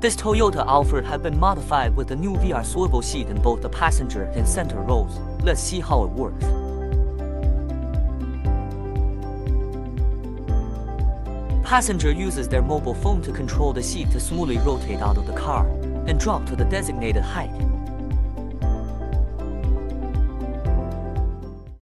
This Toyota Alphard has been modified with the new VR swivel seat in both the passenger and center rows. Let's see how it works. Passenger uses their mobile phone to control the seat to smoothly rotate out of the car and drop to the designated height.